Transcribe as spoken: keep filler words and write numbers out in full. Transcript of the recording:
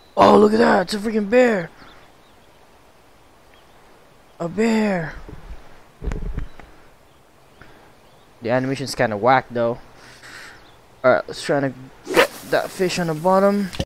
Oh, look at that! It's a freaking bear! A bear! The animation's kind of whack though. Alright, let's try to get that fish on the bottom.